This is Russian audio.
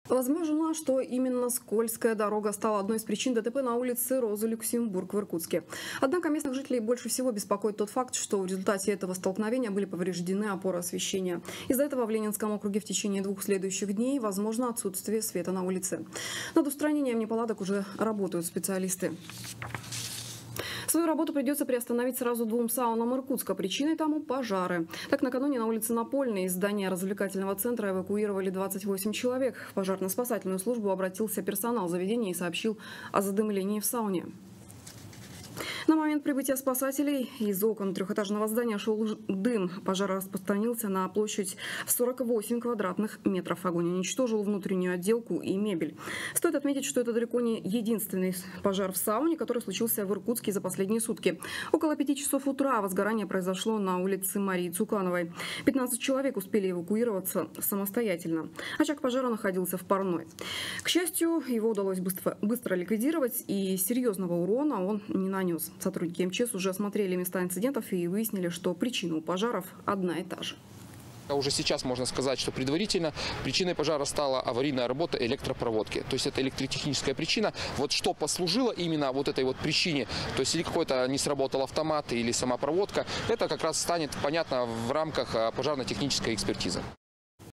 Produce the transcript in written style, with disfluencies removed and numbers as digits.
Возможно, что именно скользкая дорога стала одной из причин ДТП на улице Розы Люксембург в Иркутске. Однако местных жителей больше всего беспокоит тот факт, что в результате этого столкновения были повреждены опоры освещения. Из-за этого в Ленинском округе в течение 2 следующих дней возможно отсутствие света на улице. Над устранением неполадок уже работают специалисты. Свою работу придется приостановить сразу 2 саунам Иркутска. Причиной тому пожары. Так, накануне на улице Напольной из здания развлекательного центра эвакуировали 28 человек. В пожарно-спасательную службу обратился персонал заведения и сообщил о задымлении в сауне. На момент прибытия спасателей из окон 3-этажного здания шел дым. Пожар распространился на площадь в 48 квадратных метров. Огонь уничтожил внутреннюю отделку и мебель. Стоит отметить, что это далеко не единственный пожар в сауне, который случился в Иркутске за последние сутки. Около 5 часов утра возгорание произошло на улице Марии Цукановой. 15 человек успели эвакуироваться самостоятельно. Очаг пожара находился в парной. К счастью, его удалось быстро ликвидировать, и серьезного урона он не нанес. Сотрудники МЧС уже осмотрели места инцидентов и выяснили, что причина у пожаров одна и та же. Уже сейчас можно сказать, что предварительно причиной пожара стала аварийная работа электропроводки. То есть это электротехническая причина. Вот что послужило именно вот этой вот причине, то есть или какой-то не сработал автомат или сама проводка, это как раз станет понятно в рамках пожарно-технической экспертизы.